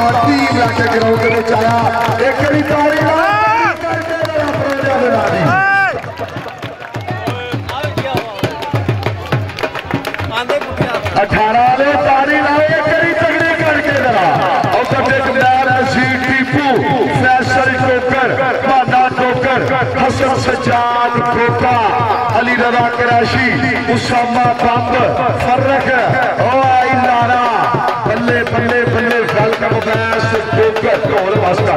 Team लैके ground में आया। एक तारी 18 ने तारी लाओ एक तगड़ी करके जरा और टीपू फैसल टोकर माना टोकर हसन सज्जाद खोका अली रजा कराशी उसामा बंब फर्रक ओ आई नारा बल्ले बल्ले बल्ले वेलकम मैच टोकर ढोल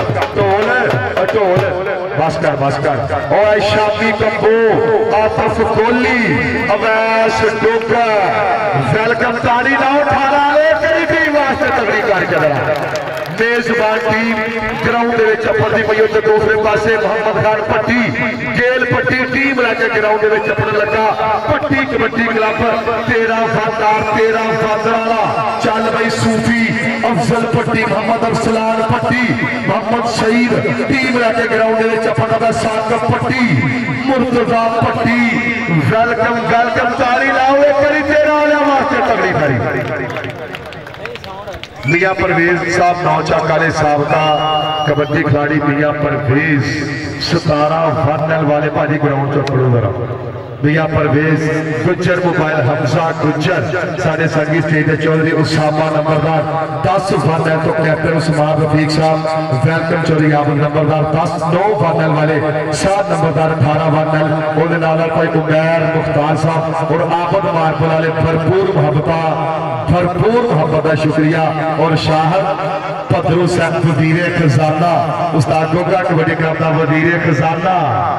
भास्कर ओ आई शामी कंबो आतिफ कोहली अवैस टोकर वेलकम तारी लाओ 18 करी टीम वास्ते तगड़ी करके जरा मेजबान टीम ग्राउंड अपनी पई तो दूसरे पासे मोहम्मद खान पट्टी गेल पट्टी टीम लैके ग्राउंड अपने लगा पट्टी कबड्डी क्लब 13 फनदार 13 फादरा चल बई सूफी अफजल पट्टी मोहम्मद अफसलान पट्टी मोहम्मद शहीद टीम लैके ग्राउंड अपना साकब पट्टी मुर्तजा पट्टी वेलकम वेलकम तारी लाओ करी 13 वास्ते तगड़ी करी मियां परवेज साहब नौचा काले साहब का कबड्डी खिलाड़ी मियां परवेज 17 फाइनल वाले भाजी ग्राउंड चो खड़ो जरा मियां परवेज गुज्जर मोबाइल हमजा गुज्जर साढ़े संगी स्टेज चौधरी उसामा नंबरदार 10 फाइनल तो कैप्टन उस्मान रफीक साहब वेलकम चौधरी आप नंबरदार 10 9 फाइनल वाले 7 नंबरदार 18 फाइनल और नाल भाई उमैर मुख्तार साहब और आबद मारपुर वाले भरपूर मोहब्बत का शुक्रिया और शाहद पदरू सैन वजीरे खजाना उस्ताद गोगा कबड्डी क्लब का वजीरे खजाना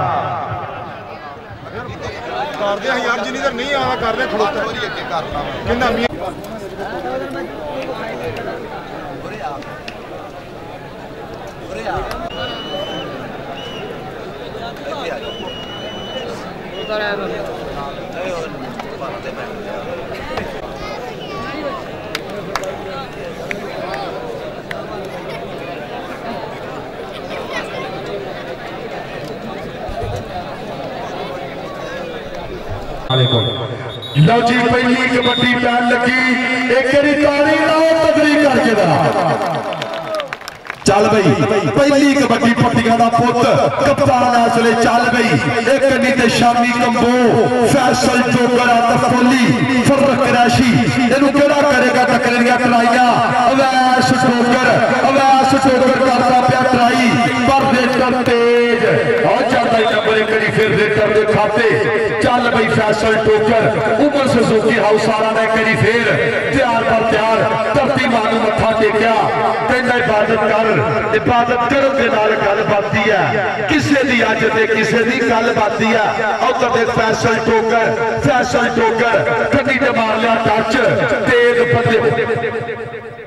यार जिन्नी देर नहीं आना कर रहे खड़ोता लो जी पहली कबड्डी पैन लगी एक तारी लाओ तगड़ी करके जरा चल बई पहली कबड्डी पट्टियां दा पुत कप्तान असले चल बई एक कनी ते शामी कंबो फैसल जोकर आतिफ कोहली फर्रक रैशी इनु केड़ा करेगा टकरियां कराइयां अवैस टोकर करता पिया ट्राई पर रेटर तेज और जाता ही नंबर एक करी फिर रेटर दे खाते चल बई फैसल टोकर उमर सुजुकी हाउस वाला ने करी फिर तैयार पर तैयार धरती मानू मत्था टेकिया कहंदा इबादत करो के नाल गल बनती है किसे दी अज ते किसे दी गल बनती है उधर दे फैसल टोकर कदी ते मार लिया टच तेज बंदे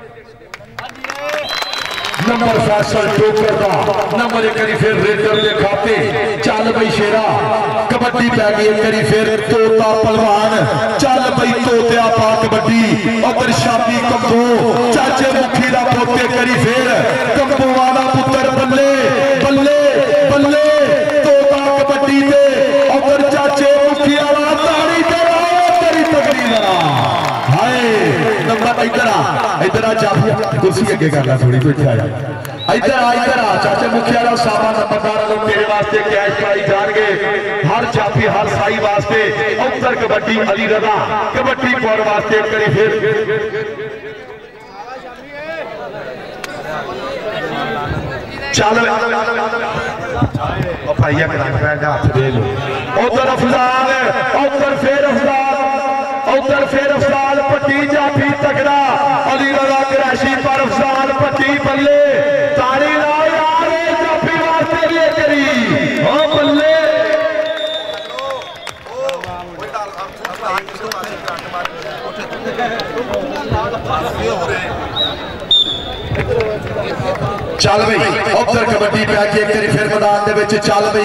नंबर फैसल टोकर का नंबर एक करी फिर रेडर के खाते चल बई शेरा कबड्डी पै गई एक करी फिर तोता पहलवान चल बई तोतिया पा कबड्डी उधर शामी कंबो चाचे मुखी दा पोते करी फिर कंबो वाला पुत्र बल्ले बल्ले बल्ले तोता कबड्डी दे उधर चाचे मुखी वाला ताड़ी तेरी तगड़ी जरा हाय नंबर इधर आ चाबी कुर्सी अगे कर ला थोड़ी तो इधर आ चाचे मुखिया दा सामा नंबरदार लोग तेरे वास्ते कैश प्राइज जाएंगे हर जाफी हर साई वास्ते उत्तर कबड्डी अली रजा कबड्डी पौर वास्ते करी फिर चल भाइया हाथ दे लो उधर अफजाल उधर फिर अफजाल पट्टी जाफी तगड़ा अली रजा कराशी पर अफजाल पट्टी बल्ले तारी लाओ यार जाफी वास्ते लिए करी ओ बल्ले चल बई उधर कबड्डी पै के फिर मैदान दे विच चल बई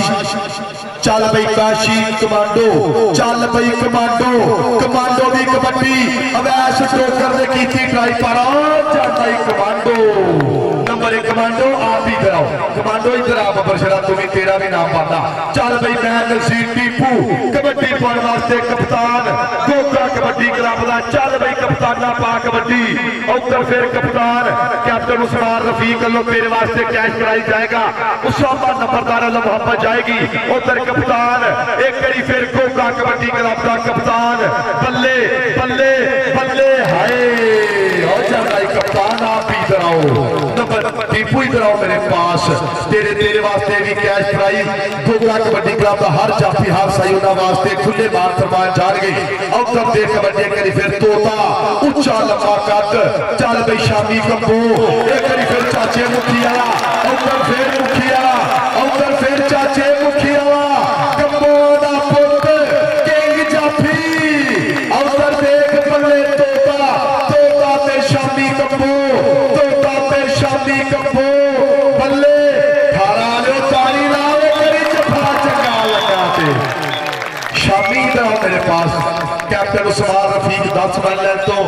काशी कमांडो चल बई कमांडो दी कबड्डी अवैस टोकर ने कीती ट्राई पर जाता ही कमांडो नंबर 1 कमांडो आप ही कराओ कमांडो इधर आ बबर शरा तुम्हें तेरा भी नाम पाता चल बई मैं नसीर टीपू कबड्डी पाने वास्ते कप्तान गोगा कबड्डी क्लब का चल बई कप्ताना पा कबड्डी उधर फिर कप्तान कैप्टन उस्मान रफीक लो तेरे वास्ते कैश कराई जाएगा उसामा नंबरदार मोहब्बत जाएगी उधर कप्तान एक करी फिर गोगा कबड्डी क्लब का कप्तान बल्ले बल्ले बल्ले हाय कप्तान आप ही इधर आओ नंबर टीपू इधर आओ मेरे पास तेरे वास्ते भी cash prize Goga kabaddi club का हर जाफी हर सही वास्ते खुले मान फरमान जान गई अब तब देख कबड्डी करी फिर तोता उच्चा लंबा कट चल बई शामी कंबो एक करी फिर चाचे मुखिया उधर फिर मुखिया उधर फिर चाचे मुखिया कंबो दा पुत किंग जाफी उधर देख बल्ले तोता तोता ते शामी कंबो तोता ते शामी कंबो बल्ले थारा लो ताली लाओ करी जफा चंगा लगा ते शामी दा मेरे पास कैप्टन उस्मान रफीक 10 बन ले तो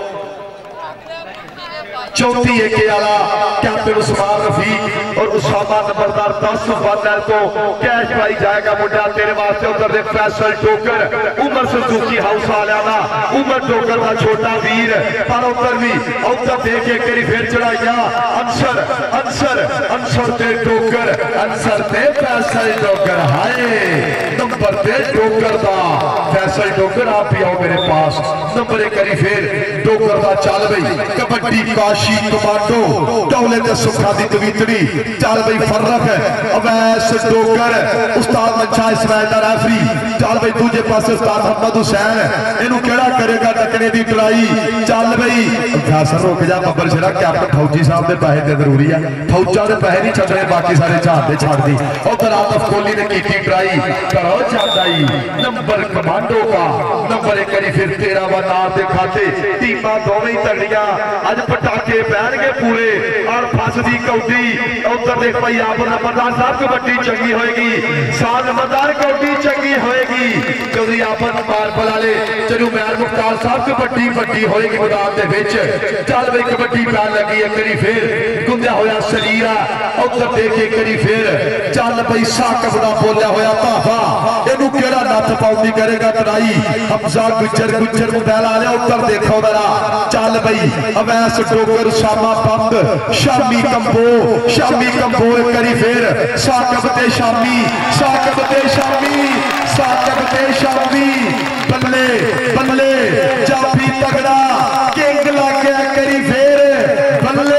चौथी एक आला कैप्टन उस्मान रफीक और उसामा नंबरदार 10 बन को कैश पाई जाएगा मुंडा तेरे वास्ते उधर देख फैसल टोकर उमर सुजुकी हाउस वाला ना उमर टोकर का छोटा वीर पर उधर भी उधर देख एक करी फिर चढ़ाइया अंसर अंसर अंसर ते टोकर अंसर ते फैसल टोकर हाय नंबर ते टोकर दा फैसल टोकर आप ही आओ मेरे पास नंबर एक करी फिर टोकर दा चल बई कबड्डी काशी कमांडो टोले ते सुखा दी तवीतड़ी चल बई फर्रख अवैस डोकर उस्ताद मंशा इस्माइल दा रेफरी चल बई दूजे पासे उस्ताद मोहम्मद हुसैन इनू केड़ा करेगा टकने दी ट्राई चल बई फैसल रुक जा बब्बर शेरा कैप्टन फौजी साहब दे पैसे ते जरूरी है फौजा दे पैसे नहीं छड्डने बाकी सारे झाड़ दे छड़ दी उधर आतफ कोहली ने कीती ट्राई करो चांदाई नंबर कमांडो का नंबर एक करी फिर 13 वा नाम दे खाते टीमां दोवें तगड़ियां अज पटाखे पैणगे पूरे और फसदी कौडी उधर देख भाई आप नंबरदार साहब कबड्डी चंगी होएगी साल नंबरदार कौडी चंगी होएगी चौधरी आपन मार्बल वाले चलू मैर मुख्तार साहब कबड्डी बड्डी होएगी मैदान दे विच चल बई कबड्डी पैन लगी एक करी फिर गुंदिया होया शरीरा उधर देख एक करी फिर चल बई साकब दा बोलिया होया धावा इनू केड़ा नथ पाउंदी करेगा तराई हमजा गुजर गुजर मोबाइल आ लिया उधर देखो जरा चल बई अवैस डोगर शामा बंद शामी कंबो करी फिर साकब ते शामी साकब ते शामी साकब ते शामी बल्ले बल्ले जाफी तगड़ा किंग लग गया करी फिर बल्ले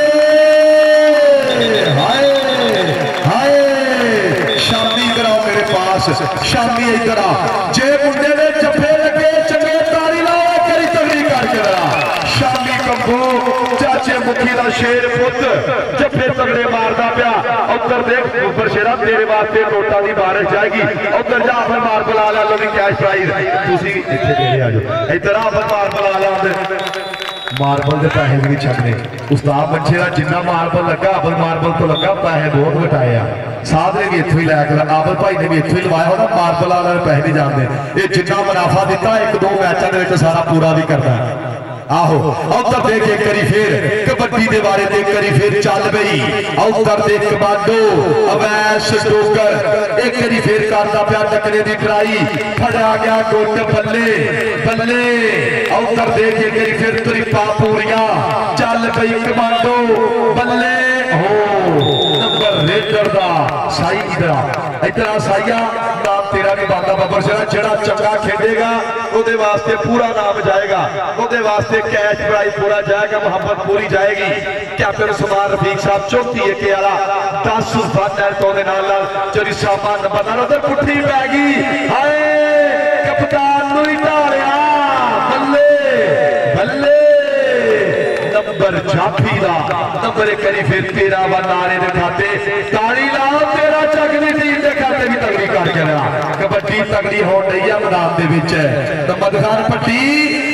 हाय हाय शामी कराओ मेरे पास शामी इधर आ जे मुंडे ने जफे लगे चंगे तारी लाओ करी तगड़ी करके शामी कंबो चाचे मुखी का शेर पुत जफे तगड़े मारदा पिया उधर देख ऊपर शेरा तेरे वास्ते नोटा की बारिश जाएगी उधर जा फिर मार्बल आ लो भी कैश प्राइज तुसी आ जाओ इधर आ फिर मार्बल आ लो मार्बल के पैसे भी छड़ने उस्ताद बच्चे का जिन्ना मार्बल लगा अबल मार्बल तो लगा पैसे बहुत घटाए साध ने भी इतों ही लैके आबल भाई ने भी इतों ही लवाया होना मार्बल वाले पैसे नहीं जानते ये जिन्ना मुनाफा दिता 1-2 मैचों के सारा पूरा भी करता है आहो उधर देख एक करी फिर कबड्डी दे बारे देख करी फिर चल गई उधर देख कमांडो अवैस डोकर एक करी फिर करता पिया टकरे दी ट्राई फड़या गया गुट बल्ले बल्ले उधर देख एक करी फिर त्रिपा पूरिया चल गई कमांडो बल्ले हो नंबर रेडर दा साई इधर साइया नाम तेरा भी बांधा बब्बर शेरा जेड़ा चंगा खेडेगा ओदे वास्ते पूरा नाम जाएगा ओदे वास्ते कैश प्राइज पूरा जाएगा मोहब्बत पूरी जाएगी कैप्टन उस्मान रफीक साहब चौथी एक आला 10 फन तो दे नाल चोरी सामान नंबर उधर पुट्ठी पै गई हाय कप्तान नु ही ढालिया बल्ले बल्ले नंबर जाफी दा नंबर एक करी फिर 13 वा नारे दे खाते ताली ला तेरा चगनी टीम दे खाते भी तगड़ी कर के कबड्डी तगड़ी हो रही है मैदान दे विच नंबर खान पट्टी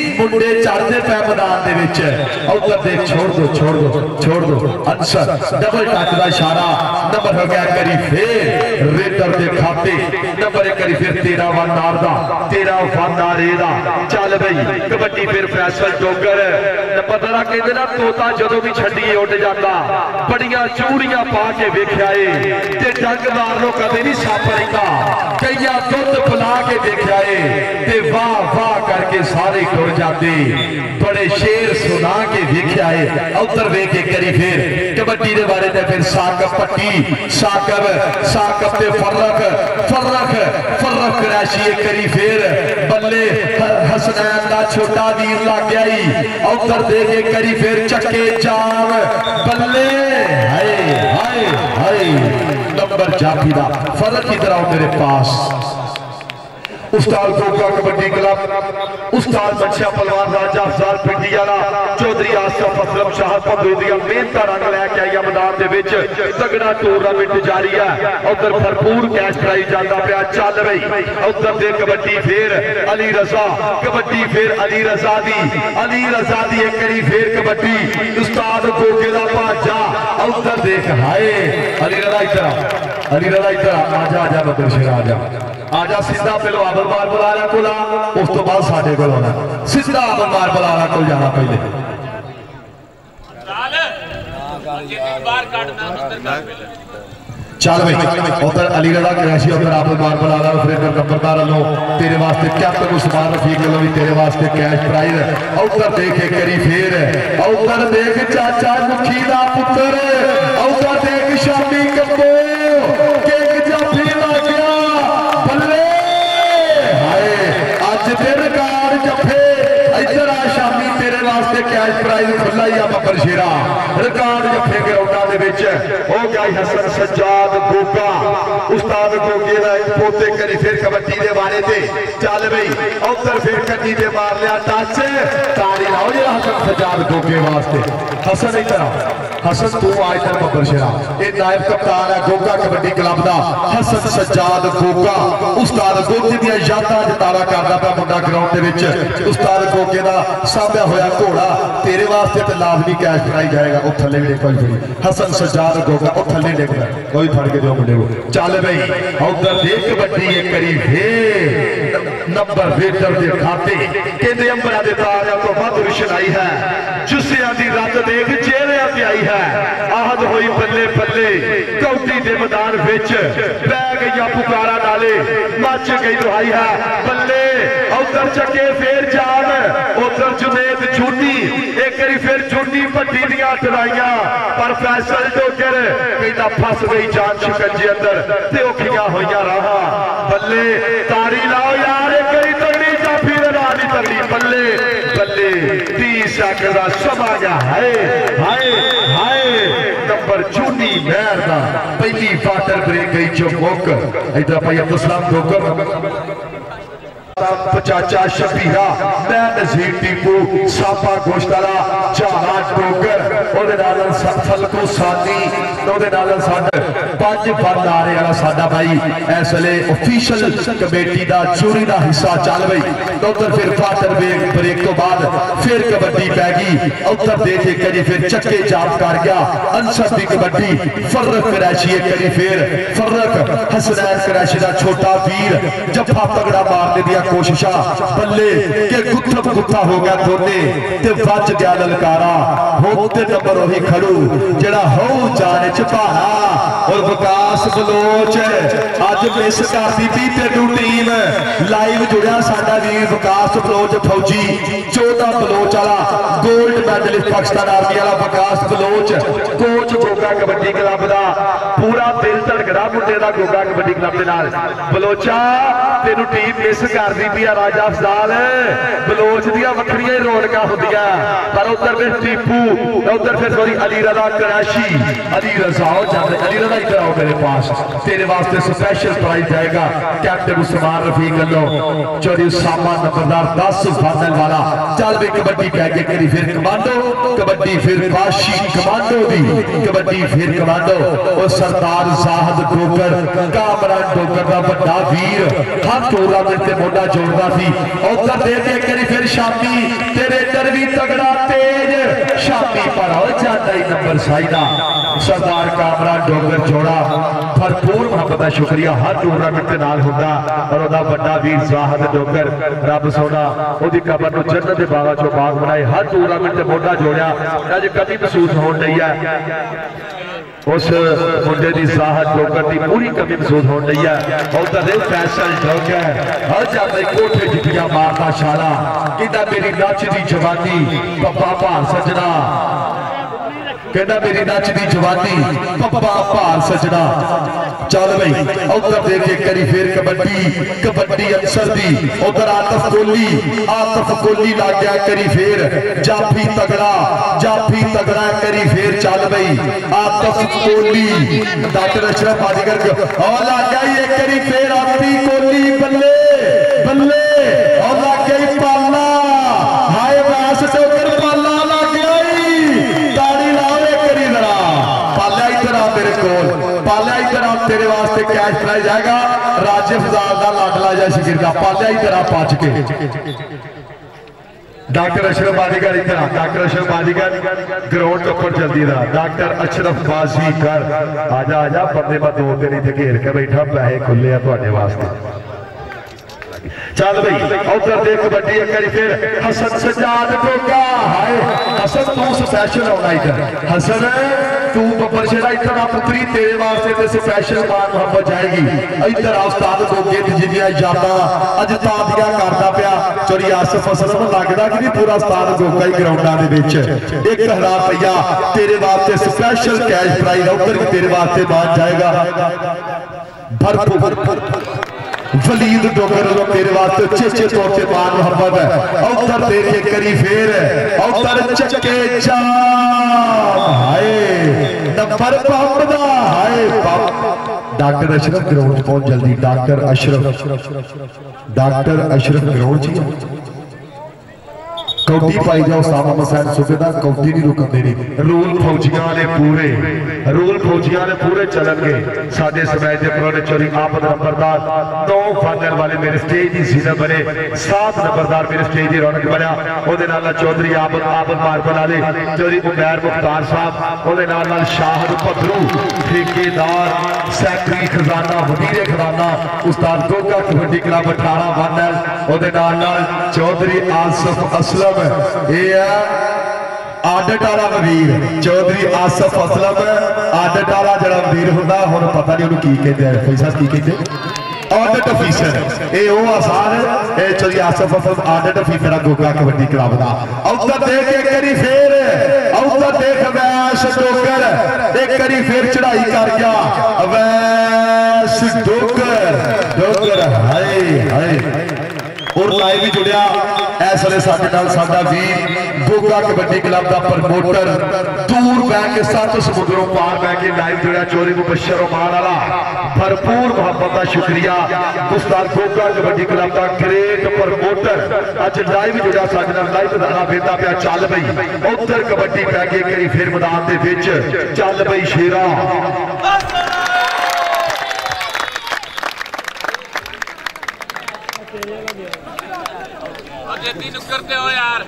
मुंडे चढ़ते पे मैदान दे विच उधर देख छोड़ दो अंसर डबल टच का इशारा नंबर हो गया करी फिर रेडर के खाते नंबर एक करी फिर 13 वनदार दा 13 वनदार दा चल बई कबड्डी फिर फैसल डोगर पता कहते ना तोता जदों भी छड्डीए उड़ जाता बड़ियां चूड़ियां पा के वेख्या ते डंग मार लो कदे नहीं सप रहिंदा कई दुध पिला के देखा है वाह वाह करके सारे टुर जाते बड़े शेर सुना के देखा है उधर वेख के करी फिर कबड्डी के बारे में फिर साकब पट्टी साकब ते फर्रख क्रैशी करी फिर बल्ले हसनैन का छोटा वीर लग गया उधर दे के करी फिर चक्के जाम बल्ले हाय हाय हाय नंबर जाफी दा फर्क इधर आओ मेरे पास उस्ताद गोगा कबड्डी क्लब उस्ताद बच्चा पहलवान राजा अफजाल पिंडी वाला चौधरी आसफ असलम शाह पंदू दी मेहनत रंग लैके आई मैदान दे विच तगड़ा टूर्नामेंट जारी है उधर भरपूर कैश प्राइज जाता पाया चल रही उधर दे कबड्डी फिर अली रजा कबड्डी फिर अली रजा दी एक करी फिर कबड्डी उस्ताद गोगे दा भाजा उधर देख हाय अली रजा इधर आजा बदर शेर आजा सीधा पहलो आबरमार बुलाना को ला उस तो बाद साडे को आना सीधा आबरमार बुलाना को जाना पहले चल भाई उधर अली रजा क्रैशी उधर आबरमार बुलाना फिर नंबरदार लो तेरे वास्ते कैप्टन उस्मान रफीक लो भी तेरे वास्ते कैश प्राइज उधर देख करी फिर उधर देख चाचा मुखी दा पुत्र उधर देख शामी कब्बो कैश प्राइज खुला ही बब्बर शेरा रिकॉर्ड जफे ग्राउंडा दे विच हो गया हसन सज्जाद गोगा उस्ताद गोगे दा पोते करी फिर कबड्डी दे बारे ते चल बई उधर फिर कड्डी दे मार लिया टच ताड़ी लाओ जरा हसन सज्जाद गोगे वास्ते हसन इधर हसन तू आ इधर बब्बर शेरा ये नायब कप्तान है गोगा कबड्डी क्लब दा हसन सज्जाद गोगा उस्ताद गोगे दी यादां जतारा करदा पिया मुंडा ग्राउंड दे विच उस्ताद गोगे दा साबिया होया घोड़ा तेरे वास्ते तो लाजमी कैश कराई जाएगा वो थले भी देखो हसन सज्जाद गोगा वो थले देख कोई फड़ के दो मुंडे को चल भाई उधर देख कबड्डी एक करी नंबर वेटर दे खाते कहते अंबरा दे तारियां तो वध विशन आई है जुस्सियां दी रत देख चेहरियां ते आई है आहद होई बल्ले बल्ले कौटी दे मैदान विच पै गईया पुकारा नाले मच गई दुहाई है बल्ले उधर चके फिर जान उधर जुनेद झूठी एक बारी फिर झूठी भट्टी दियां टराइयां पर फैसल डोगर कहता फस गई जान शिकंजे अंदर ते औखियां होइयां राहां बल्ले तारी लाओ यार एक बारी तगड़ी जाफी दे नाल ही तगड़ी बल्ले बल्ले 30 सेकंड दा समा गया हाय हाय हाय नंबर झूठी महर दा पहली वाटर ब्रेक गई जो मुक इधर भाई अब्दुल सलाम डोगर चाचा शबीरा मैं नजीर टीपू सापा गोश्तला झाला डोगर फलको सानी पांच बंद आ रहे वाला साडा भाई इस वेले ऑफिशियल कमेटी का चोरी का हिस्सा चल गई उधर फिर फाटर ब्रेक तो बाद फिर कबड्डी पै गई उधर देख एक करी फिर चक्के जाप कर गया अंसर की कबड्डी फर्रक क्रैशी एक करी फिर फर्रक हसनैन क्रैशी का छोटा वीर जफा तगड़ा मारने दिया कोशिशा बल्ले के गुत्थम गुत्था हो गया दोने ते वज गया ललकारा होते नंबर वही खड़ू जेड़ा हो जाने चपारा और विकास बलोच अज मिस कर दी तेनू टीम लाइव जुड़िया साडा वीर विकास बलोच फौजी 14 बलोच वाला गोल्ड मैडलिस्ट पाकिस्तान आर्मी वाला विकास बलोच कोच गोगा कबड्डी क्लब का पूरा दिल धड़कदा मुंडे दा गोगा कबड्डी क्लब दे नाल बलोचा तेनू टीम मिस कर दी पी राजा अफजाल बलोच दियां वखरियां ही रौनकां हुंदियां पर उधर फिर टीपू उधर फिर सॉरी अली रजा क्रैशी अली रजा इधर आओ मेरे पास, तेरे वास्ते स्पेशल प्राइज जाएगा कैप्टन उस्मान रफीक गलो चौधरी सामा नंबरदार 10 फाइनल वाला। चल भी कबड्डी पैके करी फिर कमांडो, कबड्डी फिर बाशी कमांडो दी, कबड्डी फिर कमांडो। और सरदार जाहद डोगर कामरान डोगर का बड़ा वीर हर टूर्नामेंट से मोटा जोड़ता थी। उधर दे के करी फिर शामी तेरे डर भी तगड़ा तेज शामी पर हो जाता ही नंबर साइदा सरदार कामरान डोगर जोड़ा भरपूर मोहब्बत का शुक्रिया हर टूर्नामेंट के नाल होता। और ओदा बड़ा वीर जाहद डोगर रब सोना ओदी कबर नूं जन्नत दे बागा चों बाग बनाए। हर टूर्नामेंट ते मोढा जोड़िया अज कभी महसूस होण रही है उस मुंडे की जाहद डोगर की पूरी कमी महसूस हो रही है। उधर फैसल डोगर हर जाते कोठे जिटिया मारता छाला कहता मेरी नच दी जवानी पप्पा भार सजना, कहना मेरी नच दी जवानी पप्पा भार सजना। चल भाई उधर देखे करी फिर कबड्डी, कबड्डी अंसर दी उधर आतफ कोहली ला गया करी फिर जाफी तगड़ा, जाफी तगड़ा करी फिर चल भाई आतफ कोहली डॉक्टर अशरफ बाजीगर और ला गया ये करी फिर आती कोहली बल्ले बल्ले और ला गई पाला हाय व्यास डोगर पाला ला गया ताड़ी लाओ करी जरा पाला इधर आ मेरे को पाला इधर आ तेरे वास्ते कैश प्राइज जाएगा राज्य फजाल का लाडला जा शिकिर का पाला इधर आ पच के। डॉक्टर अशरफ बाजीगर इधर आ, डॉक्टर अशरफ बाजीगर ग्राउंड के ऊपर जल्दी रहा। डॉक्टर अशरफ बाजीगर आजा आजा बंदे मैं दो दिन इतने घेर के बैठा पैसे खुले थोड़े वास्ते। चल भाई उधर देख कबड्डी एक बार फिर हसन सजाद डोगा हाय हसन तू स्पेशल आना इधर हसन तू बब्बर शेरा इधर आ पुत्री तेरे वास्ते ते स्पेशल मान मोहब्बत जाएगी। इधर आ उस्ताद डोगे ते जिन्नियां यादां अज तादियां करदा पिया चोरी आसफ असलम लगदा कि नहीं पूरा उस्ताद डोगा ही ग्राउंडां दे विच 1000 रुपया तेरे वास्ते स्पेशल कैश प्राइज उधर भी तेरे वास्ते मान जाएगा भरपूर। वलीद डोगर तेरे वास्ते चेचे तौर से मान मोहब्बत है। उधर देखे करी फिर उधर चक्के हाय नंबर पापदा हाय डॉक्टर अशरफ ग्राउंड पहुंच जल्दी डॉक्टर अशरफ ग्राउंड कौटी पाई जाओ सामा मसैन सूबेदार कौटी नहीं रुकन देनी। रूल फौजियां ने पूरे चलनगे साडे समाज दे पुराने चोरी आबद नंबरदार 9 फाइनल वाले मेरे स्टेज की सीना बने 7 नंबरदार मेरे स्टेज की रौनक बनया ओदे नाल चौधरी आबद मार्बल वाले चौधरी उमैर मुख्तार साहब ओदे नाल शाहद पथरू ठेकेदार सैकटरी खजाना वजीरे खजाना उस्ताद गोगा कबड्डी क्लब 18 फाइनल ओदे नाल चौधरी आसफ असलम आडट वाला वजीर चौधरी आसफ असलम आडट वाला जरा वजीर होंदा हुण पता नहीं उन्होंने की कहते हैं फैसल की कहते ऑडिट ऑफिसर ये वो आसान है Chaudhry Asif Aslam audit officer Goga kabaddi club दा। उधर देख एक करी फिर उधर देख अवैश डोगर एक करी फिर चढ़ाई कर गया अवैश डोगर हाय हाय और लाइव भी जुड़िया इस वे साडा वीर गोगा कबड्डी क्लब का प्रमोटर दूर बह के 7 समुद्रों पार बह के लाइव जुड़िया चौधरी मुबशर ओमान वाला भरपूर मोहब्बत का शुक्रिया उस्ताद गोगा कबड्डी क्लब का ग्रेट प्रमोटर अज लाइव जुड़िया साडे नाल लाइव दाना बेटा पिया चल बई उधर कबड्डी पै के करी फिर मैदान दे विच चल बई शेरा करते हो यार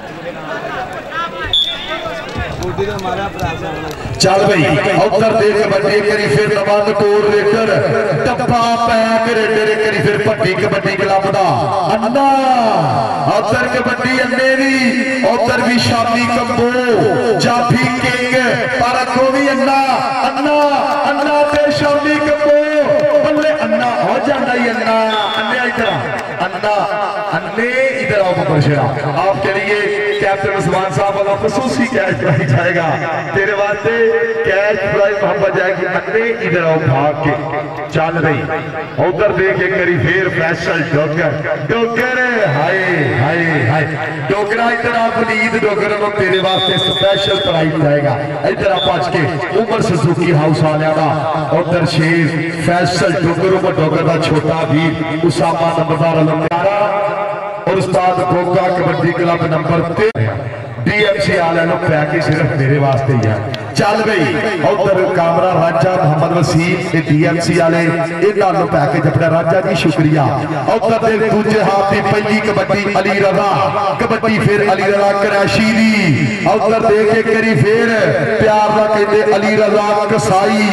चल भाई उधर देख कबड्डी करी फिर नवाज कोर रेडर टप्पा पैक रेडर करी फिर भट्टी कबड्डी क्लब दा अन्ना उधर कबड्डी अन्ने भी उधर भी शामी कंबो जाफी किंग पर को भी अन्ना अन्ना अन्ना ते शामी कंबो बल्ले अन्ना हो जांदा ही अन्ना अन्ने तरह अन्ना अन्ने इधर आओ बबरशरा, आपके लिए कैप्टन उस्मान साहब वाला खसूसी कैच प्राइज जाएगा, तेरे वास्ते कैच प्राइज मोहब्बत जाएगी। अन्ने इधर आओ भाग के चल रही उधर देख एक करी फिर फैसल डोगर डोगर हाय हाय हाय डोगरा इधर आप नींद डोगर को तेरे वास्ते स्पेशल प्राइज जाएगा। इधर आप आज के उमर सुजुकी हाउस वाले का उधर शेर फैसल डोगर को डोगर का छोटा वीर उसामा नंबरदार अलमदारा और उस्ताद Goga kabaddi club number 3 DMC वाले पैकेज सिर्फ मेरे वास्ते ही है। चल गई उधर कामरा राजा मोहम्मद वसीम डीएमसी वाले इन्होंने पैकेज अपना राजा जी शुक्रिया। उधर दूजे हाथ की पहली कबड्डी अली रजा कबड्डी फिर अली रजा करैशी दी उधर देख एक करी फिर प्यार ना कहते अली रजा कसाई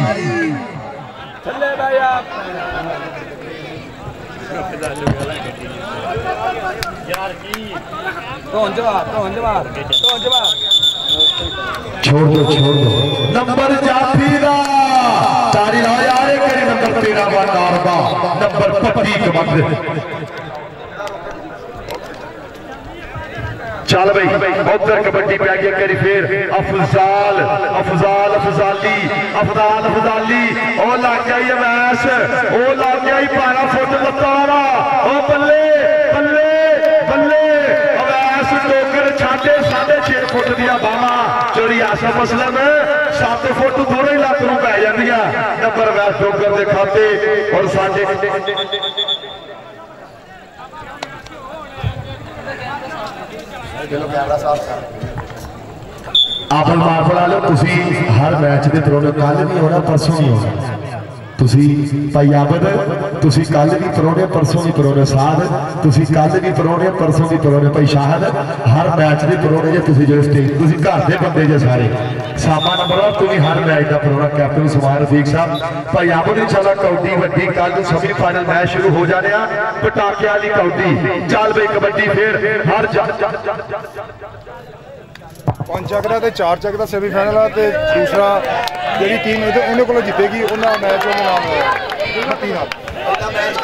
छोड़ दो नंबर जाफी दा तारी ला यार करी नंबर 13 वा नारबा नंबर 25 कमांडर चल भाई उधर कबड्डी पे गया करी फिर अफजाल अफजाल अफजाली अफजाल अफजाली ओ लग गई मैच ओ लग गई 12 फुट लतारा ओ बल्ले बल्ले बल्ले अवैस डोगर छाटे 6.5 फुट दिया बावा चोरी आसफ असलम 7 फुट दोनों ही लत नूं पै जांदियां नंबर अवैस डोगर दे खाते और साडे आपल मार्फल वाले तुसी हर मैच के परोने कल नहीं होना परसों नहीं होना तुसी भाई आबद तुसी कल भी परोने परसों भी परोने साध तुसी कल भी परोने परसों भी परोने भाई शाहद हर मैच के परोने जे तुसी जो स्टेज तुसी घर के बंदे जे सारे सामा नंबर तुम हर मैच का परोना कैप्टन उस्मान रफीक साहब भाई आबद इंशाल्लाह कबड्डी वड्डी कल सेमीफाइनल मैच शुरू हो जाने पटाखे वाली कबड्डी चल भाई कबड्डी फिर हर 5 ਚੱਕ ਦਾ ਤੇ 4 ਚੱਕ ਦਾ ਸੈਮੀਫਾਈਨਲ ਆ ਤੇ ਦੂਸਰਾ ਜਿਹੜੀ ਟੀਮ ਉਹਦੇ ਕੋਲੋਂ ਜਿੱਤੇਗੀ ਉਹਨਾਂ ਮੈਚ ਉਹਦਾ ਨਾਮ ਹੈ ਟੀ ਨਾਲ ਇਹਦਾ ਮੈਚ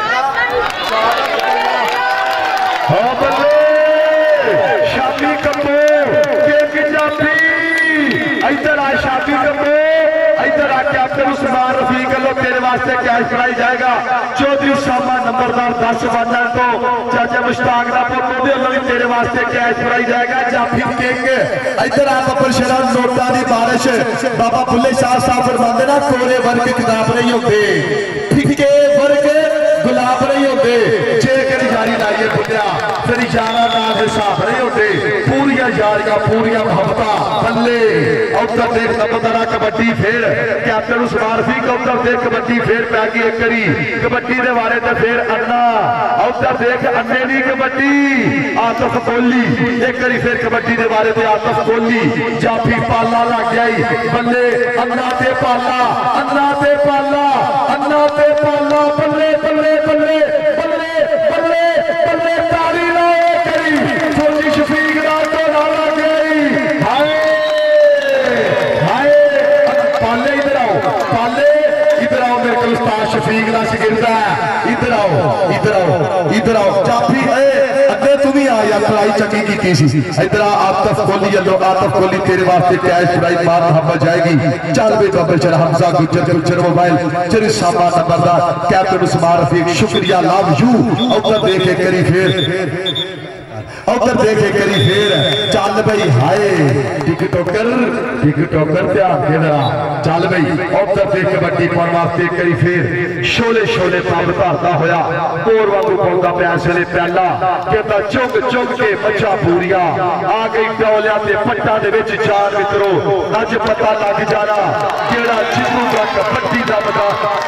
ਹਾਂ ਬੱਲੇ ਸ਼ਾਮੀ ਕੰਬੋ ਕਿੰਗ ਜਾਫੀ इधर आ शाफी कम्बो इधर आ कैप्टन उस्मान रफीक लो तेरे वास्ते कैश कराई जाएगा। चौधरी उसामा नंबरदार 10 बाजार तो चाचा मुश्ताक दा पुत्र भी तेरे वास्ते कैश कराई जाएगा। जाफी किंग इधर आ बब्बर शरा नोटा दी बारिश बाबा बुल्ले शाह साहब फरमाते ना कोरे वर्ग किताब नहीं होते फिके वर्ग गुलाब नहीं होते जेकर जारी लाइए बुढ़िया फिर यारा नाल हिसाब नहीं होते पूरिया यारियां पूरिया मोहब्बत बल्ले उधर देख नंबरदारा कबड्डी फिर कैप्टन उस्मान रफीक उधर देख कबड्डी फिर पैगी एक करी कबड्डी दे बारे ते फिर अन्ना उधर देख अन्ने दी कबड्डी आतफ कोहली एक करी फिर कबड्डी दे बारे ते आतफ कोहली जाफी पाला लग गई बल्ले अन्ना ते पाला अन्ना ते पाला अन्ना ते पाला बल्ले बल्ले बल्ले बल्ले बल्ले बल्ले तारी लाए करी फौजी शफीक दा तो लाला गई हाय हाय पाले इधर आओ मेरे को उस्ताद शफीक दा शागिर्द है इधर आओ जाफी अगे तू भी आ यार कलाई चंगी की सी इधर आतफ कोहली जल्लो आतफ कोहली तेरे वास्ते कैश प्राइज मार मोहब्बत जाएगी। चल बे बाबर चल हमजा गुजर मोबाइल चल सामा नंबरदार कैप्टन उस्मान रफीक शुक्रिया लव यू उधर देखे करी फिर उधर देखे करी फिर चल भाई हाय टिकटॉकर ध्यान देना चल भाई उधर देख कबड्डी पाने वास्ते करी फिर शोले शोले पंप धरता होया बोर वांगू पाउंदा पैसे ने पहला कहता चुग चुग के बच्चा पूरिया आ गई डोलिया ते पट्टा दे विच चार मित्रों अज पता लग जाना केड़ा जितूगा कबड्डी दा बता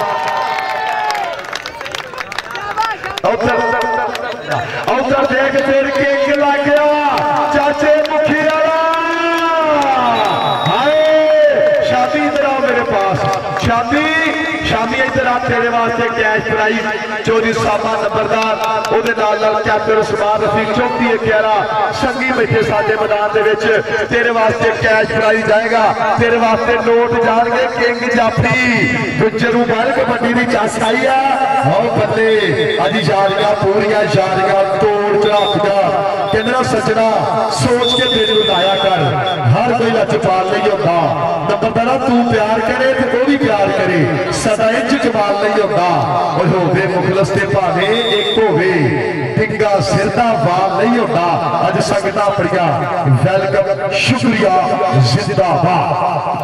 उधर देख फिर किंग लग गया चाचे मुखी वाला हाय शादी इधर आओ मेरे पास शामी इधर आ तेरे वास्ते कैश प्राइज चोरी सामा नंबरदार ओदे नाल कैप्टन उस्मान रफीक 34-11 संगी बैठे साडे मैदान दे विच तेरे वास्ते कैश प्राइज जाएगा तेरे वास्ते नोट जाणगे किंग जाफी गुजरू बल कबड्डी दी चस आई है आओ बल्ले अज यारियां पूरियां यारियां तोड़ चढ़ातियां कहना सजना सोच के दिल उदाया कर हर कोई लचपाल नहीं होता नंबरदारा तू प्यार करे तो वो भी प्यार करे सदा इंच जमाल नहीं होता और होवे मुखलस ते भावे एक होवे टिंगा सिर दा वाल नहीं होता अज संगत अपनिया वेलकम शुक्रिया जिंदाबाद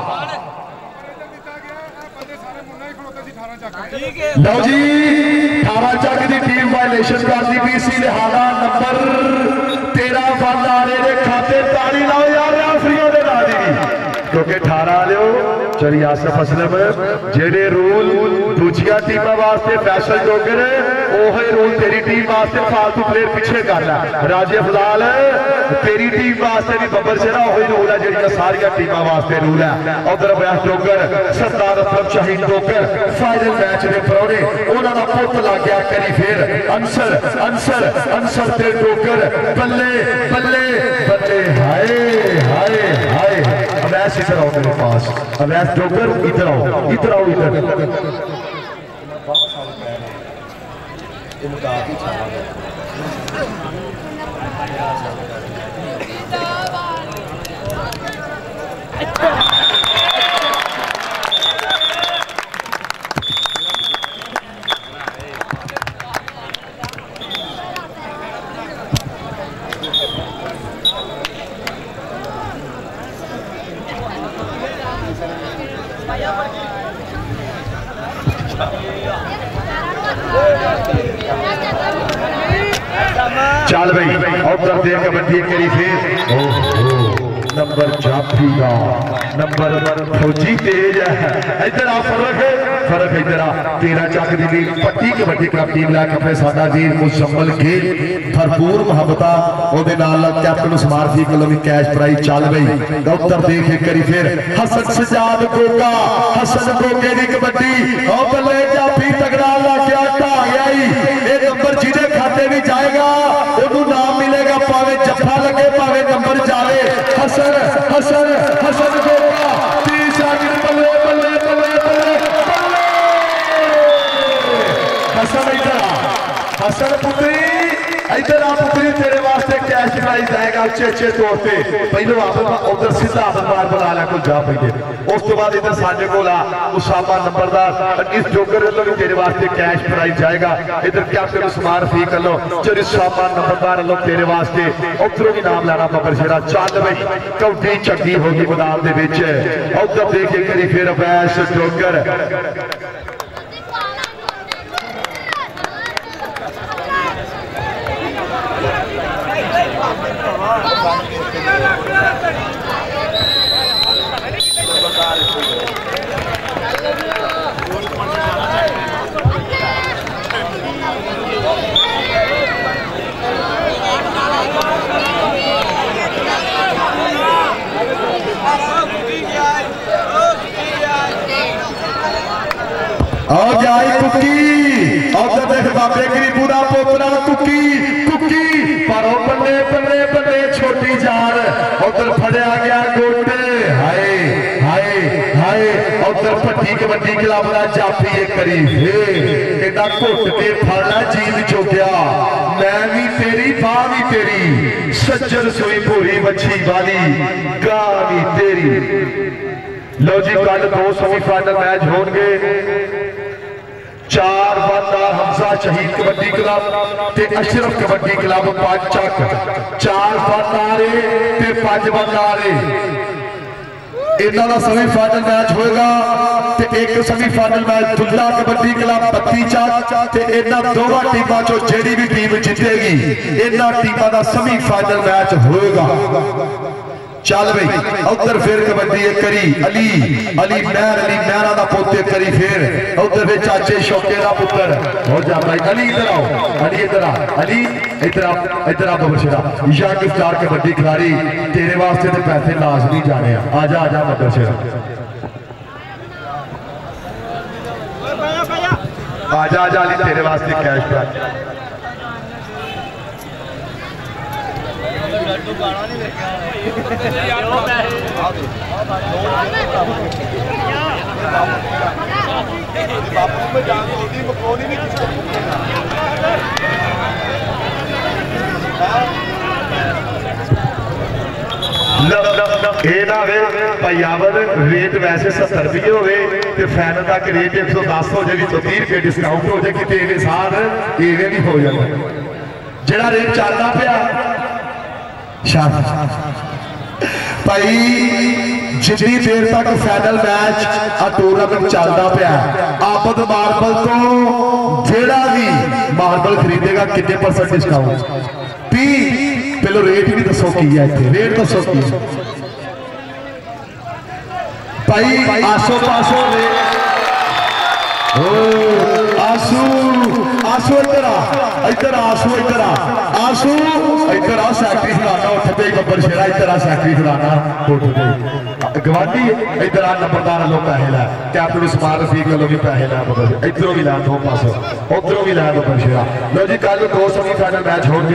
लो जी 18 चक की टीम वायलेशन करती पी सी लिहाजा नंबर 13 बंद आने के खाते ताली लाओ यार रेफरियों के ना दी क्योंकि 18 लियो चली आसफ असलम जेडे रूल दूजिया टीमों वास्ते फैसल डोगर ओहे रूल तेरी टीम वास्ते फालतू प्लेयर पीछे कर ला राजे फिलहाल तेरी टीम वास्ते भी बब्बर शेरा ओही रूल है जेडियां सारियां टीमों वास्ते रूल है उधर अवैस डोगर सरदार असलम शहीद डोगर फाइनल मैच के परौने उन्होंने का पुत लग गया करी फिर अंसर अंसर अंसर ते डोगर बल्ले बल्ले बल्ले हाय हाय हाय अवैस इधर आओ मेरे पास अवैस डोगर इधर आओ इधर आओ इधर चल भाई उधर दे कबड्डी करी फिर नंबर जाफी का नंबर फौजी तेज है इधर आ फर्क इधर आ 13 चक दी पट्टी कबड्डी क्लब टीम लैके अपने साडा वीर मुसम्मल के भरपूर मुहब्बत ओदे नाल कैप्टन उस्मान रफीक कोलों भी कैश प्राइज चल गई उधर देख एक करी फिर हसन सजाद गोगा हसन गोगे दी कबड्डी ओ बल्ले जाफी तगड़ा ला क्या ढा गया ये नंबर जिहदे खाते भी जाएगा ओनू नाम मिलेगा पावे जफा लगे पावे नंबर जावे हसन हसन हसन गोगा 30 सेकंड बल्ले बल्ले बल्ले बल्ले हसन इधर हसन पुत्री इधर आ पुत्री तेरे वास्ते कैश प्राइज आएगा अच्छे तौर पे पहले उधर सीधा मार बना ला को जा पे उस तो बाद इधर साडे कोल आ उसामा नंबरदार इस जोकर वालों भी तेरे वास्ते कैश प्राइज जाएगा इधर कैप्टन उस्मान रफीक वालों जो उसामा नंबरदार वालों तेरे वास्ते उधरों भी नाम लेना बबर शेरा चल भाई कौडी चंगी होगी मैदान दे विच उधर देख के करी फिर अवैस जोकर बाबे गरीबू का पोतरा कुकी कुकी पर बल्ले बल्ले बल्ले छोटी जान उधर फड़िया गया गोटे हाय हाय हाय उधर पट्टी कबड्डी क्लब का जाफी एक करी कहता घुट के फड़ना जीत चुकिया मैं भी तेरी बाह भी तेरी सज्जन सुई भूरी बच्ची वाली गां भी तेरी लो जी कल 2 सेमीफाइनल मैच होंगे 4 बंदा हमजा शहीद कबड्डी क्लब ते अशरफ कबड्डी क्लब 5 चक 4 बंद आ रहे ते 5 बंद आ रहे इन्हों का सेमीफाइनल मैच होगा ते एक semifinal match Dulla kabaddi club 32 चक ते इन्होंने दोवां टीमों चो जेड़ी भी टीम जीतेगी इन्होंने टीमों का सेमीफाइनल मैच होगा चल भाई उधर फिर कबड्डी करी अली अली मेहरा का पोते करी फिर उधर फिर चाचे शौके का पुत्र हो जा भाई अली इधर आओ अली इधर आ अली इधर आ बबरशरा ईशा गिफ्तार कबड्डी खिलाड़ी तेरे वास्ते तो पैसे लाजमी जाने आजा आजा बबरशरा आजा आजा अली तेरे वास्ते कैश प्राइज भाईयावर रेट वैसे 70 रुपये होवे ते फाइनल तक रेट 110 हो जाए 30 रुपये डिस्काउंट हो जाए कि इवें सार इवें भी हो जाए जेड़ा रेट चलता पाया भाई जितनी देर तक फाइनल मैच टूर्नामेंट चलता पाया आबद मार्बल तो जेड़ा भी मार्बल खरीदेगा कितने % डिस्काउंट 30 पहले रेट भी दसो की है रेट दसो की भाई आसो पासो आसू आसू इधर आसू इधर आसू इधर आ सैकटरी खिलाना उठ पे बब्बर शेरा इधर आ सैकटरी खिलाना उठ पे गवांडी इधर आ नंबरदार लो पैसे लै कैप्टन उस्मान रफीक लो भी पैसे लै बब्बर इधरों भी लै दो पास उधरों भी लै बब्बर शेरा लो जी कल 2 सेमीफाइनल मैच होंगे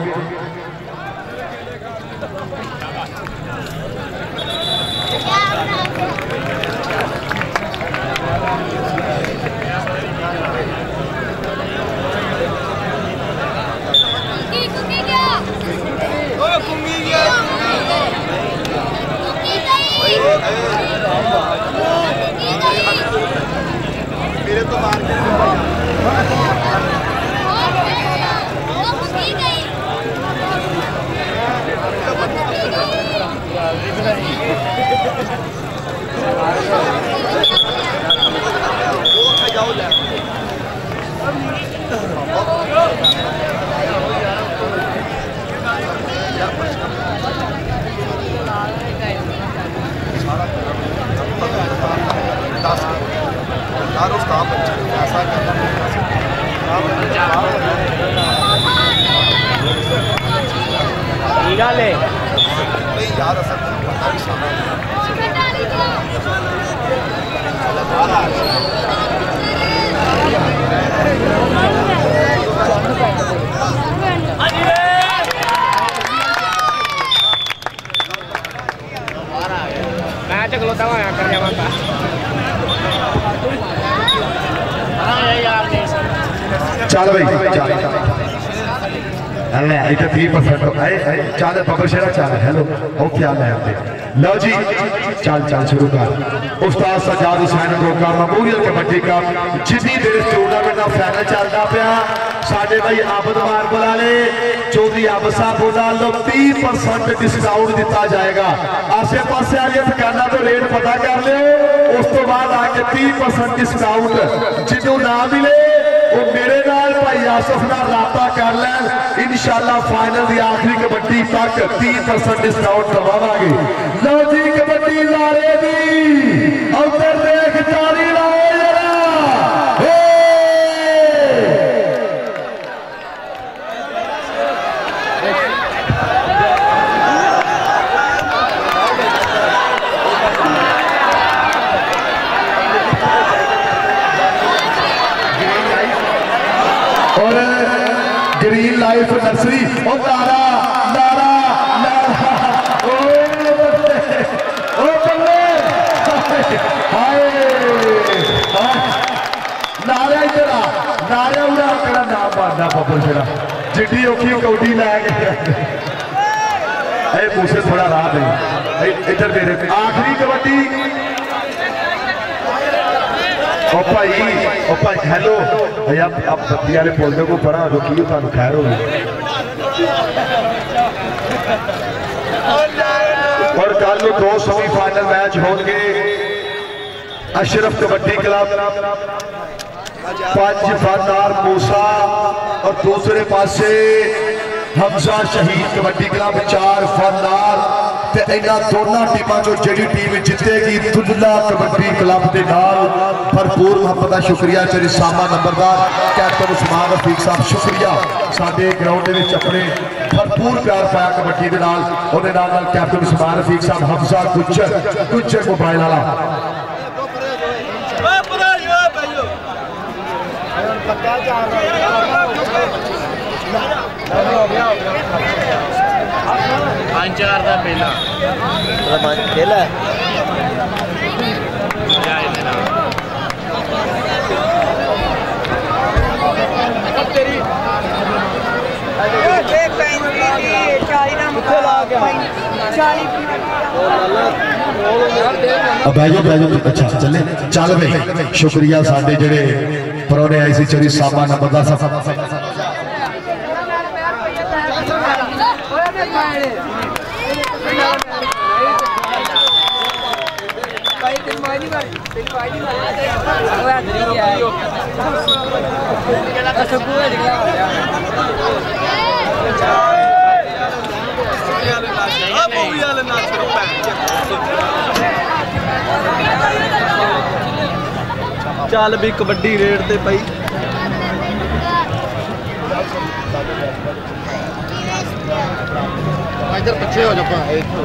चल भाई इधर 3% चल बब्बर शेरा चल हेलो ओ क्या है लो जी चल चल शुरू कर उस्ताद सजाद हुसैन रोका मेमोरियल कबड्डी का जितनी देर टूर्नामेंट का फाइनल चलता पाया साडे भाई आबद मार्बल वाले चौधरी आबद साहब बोला लो 30% डिस्काउंट दिता जाएगा आसे पासे आगे दुकाना तो रेट पता कर लियो उस तो बाद आके 30% डिस्काउंट जिन्हों ना मिले वो मेरे नाल भाई आसफ नाल राबता कर लैन इंशाल्लाह फाइनल की आखिरी कबड्डी तक 30% डिस्काउंट करवावांगे लो जी कबड्डी लारे दी उधर देख ताली लाओ जरा और ग्रीन लाइफ नर्सरी और नारा नारा नारा ओ बल्ले हाय नारा इधर नारा उड़ा तेरा नाम मारना बब्बर शेरा जिड्डी औखी कौडी लैके मूसे थोड़ा राह दे इधर दे आखिरी कबड्डी भाई हेलो भैया आप बत्ती वाले बोलते को पढ़ा दो की तुम खैर होगी और कल 2 सेमीफाइनल मैच होंगे अशरफ कबड्डी क्लब 5 फनदार मूसा और दूसरे पासे हमजा शहीद कबड्डी क्लब 4 फनदार दोनों टीमों चो जी टीम जीतेगी दुल्ला कबड्डी क्लब के नाल भरपूर मोहब्बत का शुक्रिया तेरे सामा नंबरदार कैप्टन उस्मान रफीक साहब शुक्रिया साडे ग्राउंड अपने भरपूर प्यार पाया कबड्डी के नाल कैप्टन उस्मान रफीक साहब हमजा गुज्जर मोबाइल वाला चार का पहला खेला बैजो बैजो अच्छा चले चल भाई शुक्रिया साडे जेडे परौने आए सी चोरी सामा नंबर का चल भी कबड्डी रेट ते पई इधर पीछे हो जाओ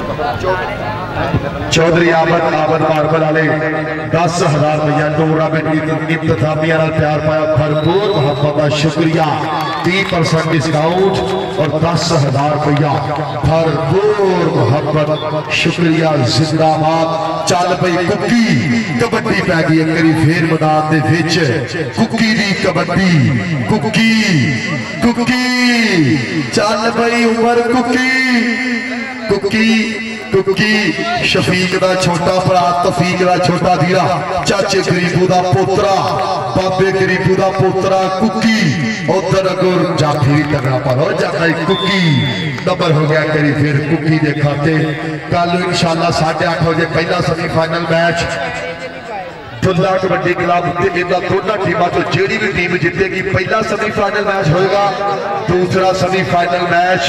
चौधरी आबद मार्बल वाले 10,000 रुपया टूर्नामेंट की इंतजामिया तैयार पाया भरपूर मोहब्बत का शुक्रिया 30% डिस्काउंट और 10,000 रुपया भरपूर मोहब्बत शुक्रिया जिंदाबाद चल पई कुकी कबड्डी पै गई एक बारी फिर मैदान दे विच कुकी दी कबड्डी कुकी कुकी चल पई उमर कुकी कुकी कुकी शफीक दा छोटा भरा तफीक दा छोटा धीरा चाचे गरीबू दा पोतरा बाबे गरीबू दा पोतरा कुकी उधर अगुर जाफी भी तगड़ा पर हो जाता है कुकी नंबर हो गया करी फिर कुकी दे खाते कल इंशाल्लाह 8:30 बजे पहला semifinal match Dulla kabaddi club दोनों टीमों तो जी भी टीम जीतेगी पहला सेमीफाइनल मैच होगा दूसरा सेमीफाइनल मैच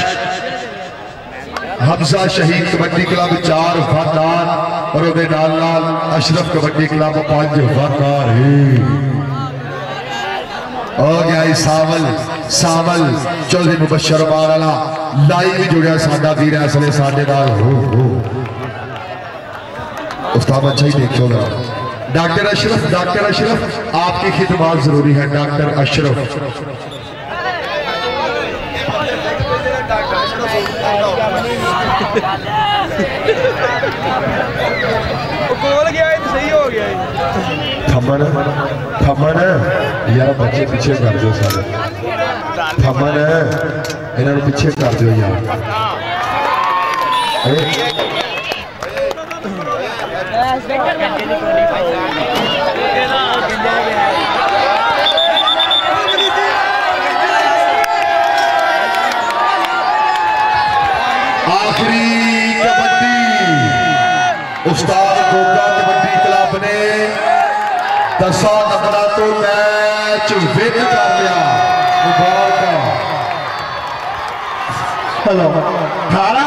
हमजा शहीद कबड्डी क्लब 4 फनदान और अशरफ कबड्डी क्लब 5 फनदान हो गया सावल सावल चौधरी मुबशर वाला लाइव जुड़िया साडा वीर इसलिए साडे नाल हो उस्ताद अच्छा ही देखो डॉक्टर अशरफ आपकी खिदमत जरूरी है डॉक्टर अशरफ बोल गया तो सही हो गया थमन थमन यार बच्चे पीछे कर दो सारे थमन इन्होंने पीछे कर दो यार आखिरी कबड्डी उस्ताद गोगा कबड्डी क्लब ने 10 नंबर तो मैच विन कर लिया मुबारक हेलो